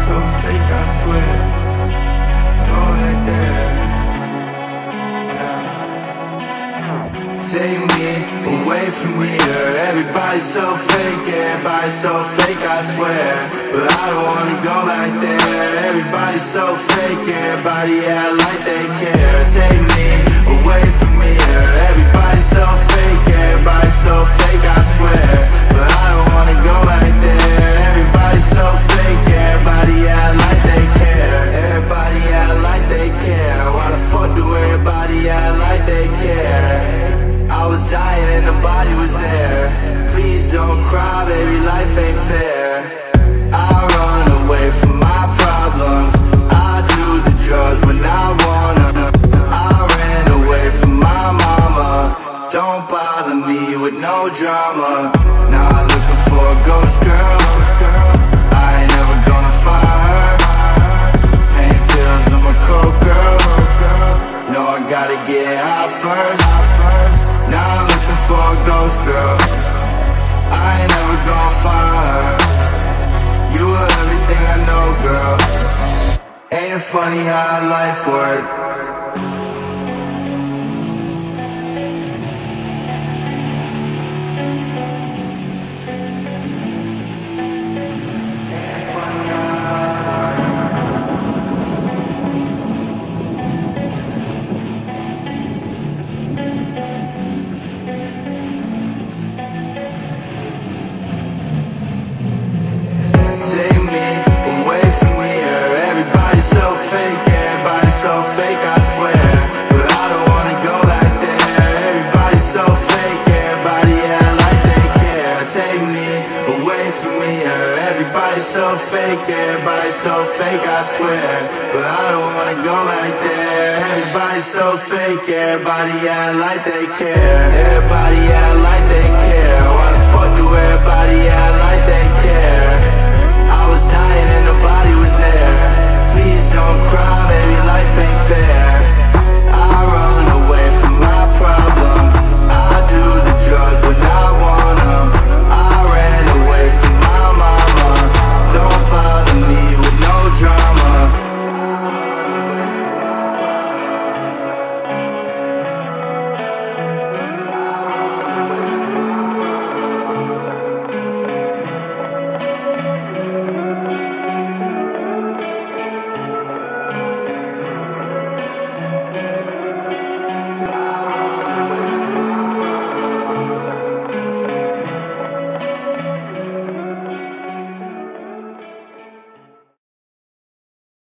so fake, I swear. No right there. Take me away from here. Everybody's so fake, everybody's so fake, I swear. But I don't wanna go back there. Everybody's so fake, everybody act like they care. Take me away from here. Everybody's so fake, everybody's so fake, I swear. But I don't wanna go back there. Everybody's so fake, everybody act like they care. Everybody act like they care. Why the fuck do everybody act like they care? I was dying and nobody was there. Please don't cry, baby, life ain't fair. I run away from my problems. I do the drugs when I wanna. I ran away from my mama. Don't bother me with no drama. Now I'm looking for a ghost girl. I ain't never gonna find her. Pain pills, I'm a coke girl. No, I gotta get high first. Now I'm looking for a ghost girl. I ain't never gonna find her. You were everything I know, girl. Ain't it funny how life works? Everybody's so fake, I swear. But I don't wanna go back there. Everybody's so fake, everybody act like they care. Everybody act like they care. Why the fuck do everybody act like they care? I was dying and nobody was there. Please don't cry, baby, life ain't fair.